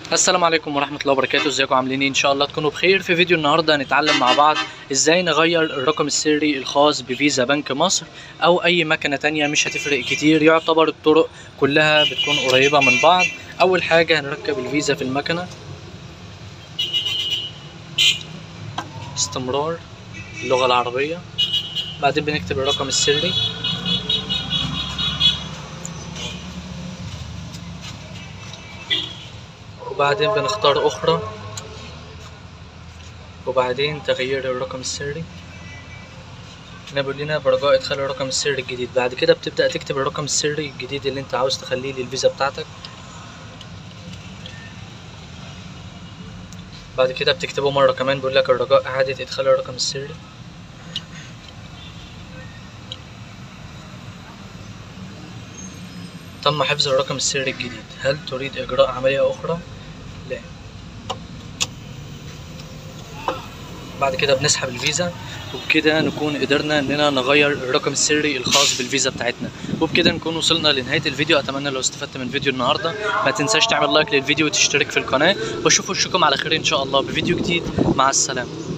السلام عليكم ورحمة الله وبركاته. ازيكم عاملين ايه؟ ان شاء الله تكونوا بخير. في فيديو النهاردة هنتعلم مع بعض ازاي نغير الرقم السري الخاص بفيزا بنك مصر او اي مكنة تانية، مش هتفرق كتير، يعتبر الطرق كلها بتكون قريبة من بعض. اول حاجة هنركب الفيزا في المكنة، استمرار اللغة العربية، بعدين بنكتب الرقم السري، وبعدين بنختار اخرى، وبعدين تغيير الرقم السري. هنا بيقول لنا برجاء ادخال الرقم السري الجديد. بعد كده بتبدأ تكتب الرقم السري الجديد اللي انت عاوز تخليه للفيزا بتاعتك. بعد كده بتكتبه مرة كمان، بيقول لك الرجاء إعادة إدخال الرقم السري. تم حفظ الرقم السري الجديد. هل تريد إجراء عملية أخرى؟ لا. بعد كده بنسحب الفيزا، وبكده نكون قدرنا اننا نغير الرقم السري الخاص بالفيزا بتاعتنا. وبكده نكون وصلنا لنهاية الفيديو. اتمنى لو استفدت من فيديو النهارده ما تنساش تعمل لايك للفيديو وتشترك في القناة، واشوفكم على خير ان شاء الله بفيديو جديد. مع السلامة.